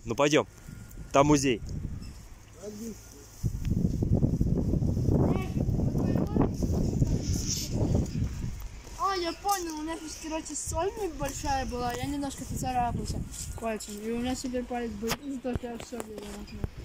Ну пойдем. Там музей. А, я понял, у меня здесь, короче, соль большая была, я немножко поцарапался пальцем, и у меня теперь палец был из-за того, что я все